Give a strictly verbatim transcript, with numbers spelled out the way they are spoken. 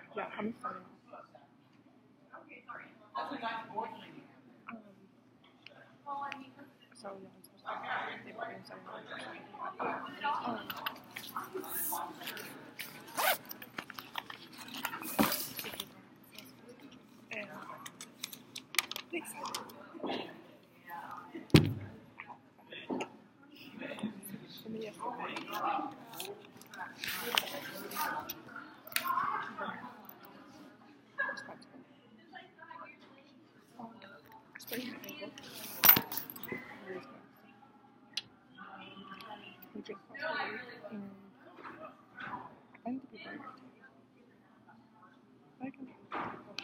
Yeah, I'm starting off. Um, so yeah, I'm supposed to they put me inside of um, and I'm excited. For me, yesterday, um, I sprained my ankle.